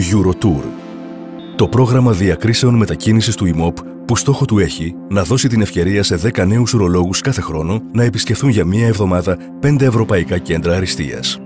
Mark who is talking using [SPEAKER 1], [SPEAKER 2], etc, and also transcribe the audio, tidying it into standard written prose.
[SPEAKER 1] Eurotour. Το πρόγραμμα διακρίσεων μετακίνησης του ΙΜΟΠ που στόχο του έχει να δώσει την ευκαιρία σε 10 νέους ουρολόγους κάθε χρόνο να επισκεφθούν για μία εβδομάδα 5 ευρωπαϊκά κέντρα αριστείας.